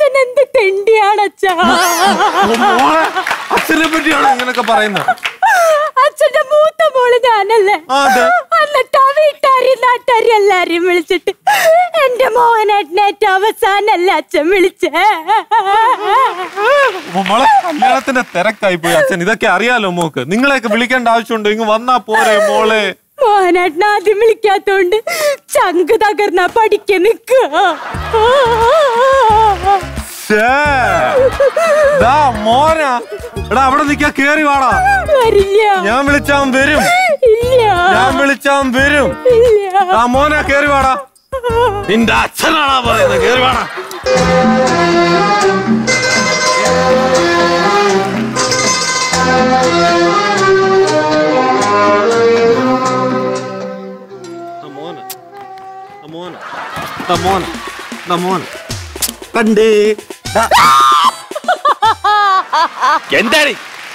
അച്ഛൻ എന്ത് തെണ്ടിയാണ് അച്ഛാ. അച്ഛനെ പറ്റിയാണ് ഇങ്ങനൊക്കെ പറയുന്നത്. അച്ഛന്റെ മൂത്ത മോള് ഞാനല്ലേ. എന്നിട്ട് ആ വീട്ടുകാരി നാട്ടുകാരി എല്ലാരെയും വിളിച്ചിട്ട് എന്റെ മോഹനേട്ടനെ ഏറ്റവും അവസാനല്ലേ അച്ഛൻ വിളിച്ചേ. മോളെ കല്യാണത്തിന്റെ തിരക്കായി പോയി അച്ഛൻ. ഇതൊക്കെ അറിയാലോ മോക്ക്. നിങ്ങളെയൊക്കെ വിളിക്കേണ്ട ആവശ്യമുണ്ടോ? ഇങ്ങ് വന്നാ പോരെ മോളെ. മോഹനേട്ടൻ ആദ്യം വിളിക്കാത്തോണ്ട് ചങ്ക് തകർന്ന പഠിക്കാൻ നിക്കുക. മോനാ എടാ അവിടെ നിക്കാ. കേറി വാടാ. ഞാൻ വിളിച്ചാൻ വരും. ഞാൻ വിളിച്ചാൻ വരും. മോനാ കേറി വാടാ. നിന്റെ അച്ഛനാണാ പറയുന്നത്. കേറി വാടാ. കണ്ടേ എന്താണ്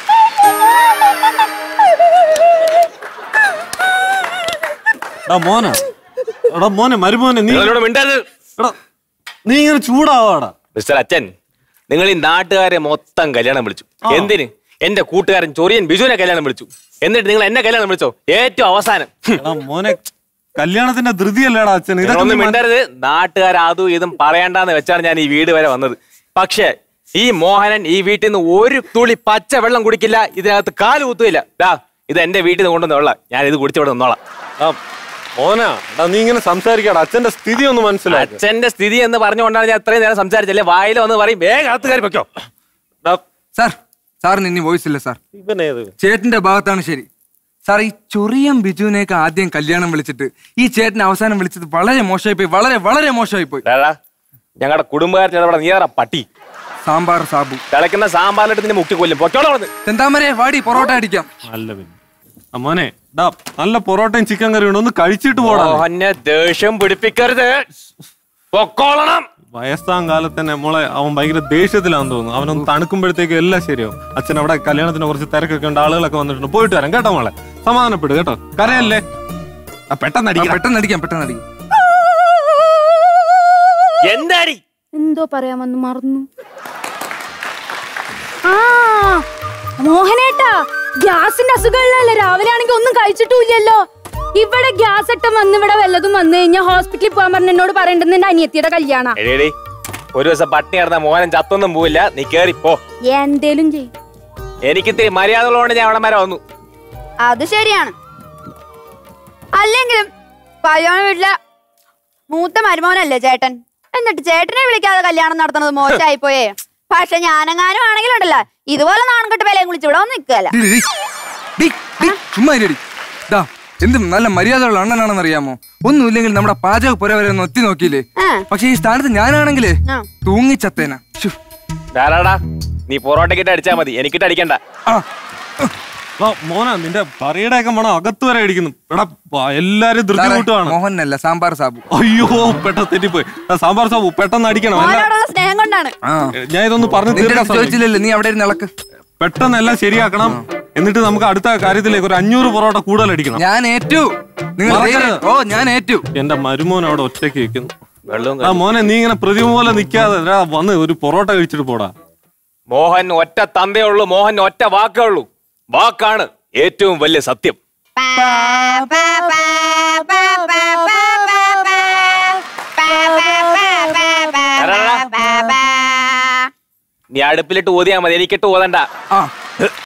മോനെ? എടാ മോനെ മരുമോനെ നീ നീ ഇങ്ങനെ ചൂടാവാടാ. മിസ്റ്റർ അച്ഛൻ, നിങ്ങൾ ഈ നാട്ടുകാരെ മൊത്തം കല്യാണം വിളിച്ചു. എന്തിന്? എന്റെ കൂട്ടുകാരൻ ചൊറിയൻ ബിജുവിനെ കല്യാണം വിളിച്ചു. എന്നിട്ട് നിങ്ങൾ എന്നെ കല്യാണം വിളിച്ചോ? ഏറ്റവും അവസാനം മോനെ കല്യാണത്തിന്റെ ധൃതിയല്ലേടാ അച്ഛൻ. ഇതൊന്നും മിണ്ടരുത്. നാട്ടുകാർ അതും ഇതും പറയണ്ടെന്ന് വെച്ചാണ് ഞാൻ ഈ വീട് വരെ വന്നത്. പക്ഷെ ഈ മോഹനൻ ഈ വീട്ടിൽ നിന്ന് ഒരു തുള്ളി പച്ച വെള്ളം കുടിക്കില്ല. ഇതിനകത്ത് കാല് കുത്തുകയില്ല. ഇത് എന്റെ വീട്ടിൽ നിന്ന് കൊണ്ടുവന്നുള്ള ഞാൻ ഇത് കുടിച്ചവിടെ നിന്നോളാം. മോനാ നീ ഇങ്ങനെ സംസാരിക്കാടാ. അച്ഛന്റെ സ്ഥിതി ഒന്ന് മനസ്സിലായി. അച്ഛന്റെ സ്ഥിതി എന്ന് പറഞ്ഞുകൊണ്ടാണ് ഞാൻ അത്രയും നേരം സംസാരിച്ചല്ലേ. വായിൽ വന്ന് പറയും വേഗം അകത്ത് കയറി വെക്കോ. സാറിന് ഇനി വോയിസ് ഇല്ല സാർ. ചേട്ടന്റെ ഭാഗത്താണ് ശരി സാർ. ഈ ചൊറിയം ബിജുവിനെയൊക്കെ ആദ്യം കല്യാണം വിളിച്ചിട്ട് ഈ ചേട്ടനെ അവസാനം വിളിച്ചത് വളരെ മോശമായി പോയി. വളരെ വളരെ മോശമായി പോയി. ഞങ്ങളുടെ കുടുംബക്കാരുടെ നീറ പട്ടി സാമ്പാർ സാബു തിളക്കുന്ന സാമ്പാറിലിട്ട് നിന്നെ മുക്കി കൊല്ലും. ചെന്താമരെ വാടി പൊറോട്ട അടിക്കാം. മോനെ നല്ല പൊറോട്ടയും ചിക്കൻ കറിയും ഒന്ന് കഴിച്ചിട്ട് പോടാ. ദേഷ്യം പിടിപ്പിക്കരുത്. പൊക്കോളണം. വയസ്സാം കാലത്ത് തന്നെ മോളെ അവൻ ഭയങ്കര ദേഷ്യത്തിലാന്ന് തോന്നുന്നു. അവനൊന്ന് തണുക്കുമ്പോഴത്തേക്ക് എല്ലാം ശരിയാവും. അച്ഛൻ അവിടെ കല്യാണത്തിന് കുറച്ച് തിരക്കൊക്കെ ഉണ്ട്. ആളുകളൊക്കെ വന്നിട്ടുണ്ട്. പോയിട്ട് വരാം കേട്ടോ മോളെ. സമാധാനപ്പെടും കേട്ടോ. കരയല്ലേ. പെട്ടെന്നടിക്കാം. എന്താടി എന്തോ പറയാമെന്ന് മറന്നു. മോഹനേട്ടാ ഗ്യാസിന്റെ അസുഖമുള്ളല്ലേ. രാവിലെ ആണെങ്കിൽ ഒന്നും കഴിച്ചിട്ടില്ലല്ലോ. ഇവിടെ ഗ്യാസ് ഇട്ടം വന്ന് ഇവിടെ വല്ലതും വന്നു കഴിഞ്ഞാൽ ഹോസ്പിറ്റലിൽ പോകാൻ പറഞ്ഞ എന്നോട് പറയണ്ടെന്ന് എന്റെ അനിയത്തിയുടെ കല്യാണം. ഒരു ദിവസം പട്ടിണി കിടന്ന മോഹൻ ചത്തൊന്നും പോവില്ല. നീ കേറിപ്പോ. എന്തേലും ചെയ്യും. എനിക്കിത്തിരി മര്യാദകളോണ്ട് ഞാൻ അവിടെ വരെ വന്നു. അത് ശരിയാണ്. അല്ലെങ്കിലും കല്യാണ വീട്ടിലെ മൂത്ത മരുമോനല്ലേ ചേട്ടൻ. എന്നിട്ട് ചേട്ടനെ വിളിക്കാതെ കല്യാണം നടത്തുന്നത് മോശമായി പോയേ. പക്ഷെ ഞാനെങ്ങാനും ആണെങ്കിലുണ്ടല്ലോ ഇതുപോലെ നാണംകെട്ട് വിലയും വിളിച്ച് ഇവിടെ ഒന്നും നിൽക്കല്ല. എന്ത് നല്ല മര്യാദയുള്ള അണ്ണനാണെന്ന് അറിയാമോ? ഒന്നുമില്ലെങ്കിൽ നമ്മുടെ പാചക പുര വരെ ഒന്ന് ഒത്തി നോക്കിയില്ലേ? പക്ഷെ ഈ സ്ഥാനത്ത് ഞാനാണെങ്കിലേ തൂങ്ങിച്ചത്തേന. നീ പൊറോട്ടക്കിട്ട് അടിച്ചാ മതി. എനിക്കിട്ട് അടിക്കണ്ട. മോനാ നിന്റെ പറയുടെ ഒക്കെ മണം അകത്ത് വരെ അടിക്കുന്നു. എടാ എല്ലാരും ധൃതികൂട്ടുവാണ്. മോഹനല്ല സാമ്പാർ സാബു. അയ്യോ പെട്ടെന്ന് തെറ്റിപ്പോയി. സാമ്പാർ സാബു പെട്ടെന്ന് അടിക്കണം. സ്നേഹം കൊണ്ടാണ്. ഞാൻ ഇതൊന്ന് പറഞ്ഞു ചോദിച്ചില്ലല്ലോ. നീ അവിടെ ഇളക്ക്. പെട്ടെന്ന് എല്ലാം ശരിയാക്കണം. എന്നിട്ട് നമുക്ക് അടുത്ത കാര്യത്തിലേക്ക് ഒരു 500 പൊറോട്ട കൂടുതൽ അടിക്കണം. ഞാൻ ഏറ്റു. ഞാൻ ഏറ്റു. എന്റെ മരുമോൻ അവിടെ ഒറ്റയ്ക്ക് വെക്കുന്നു. മോനെ നീ ഇങ്ങനെ പ്രതിമ പോലെ നിക്കാതെ വന്ന് ഒരു പൊറോട്ട കഴിച്ചിട്ട് പോടാ. മോഹൻ ഒറ്റ തന്തേ ഉള്ളൂ. മോഹൻ ഒറ്റ വാക്കേ ഉള്ളൂ. വാക്കാണ് ഏറ്റവും വലിയ സത്യം. നീ അടുപ്പിലിട്ട് ഓതിയാ മതി. എനിക്കിട്ട് ഓതണ്ട.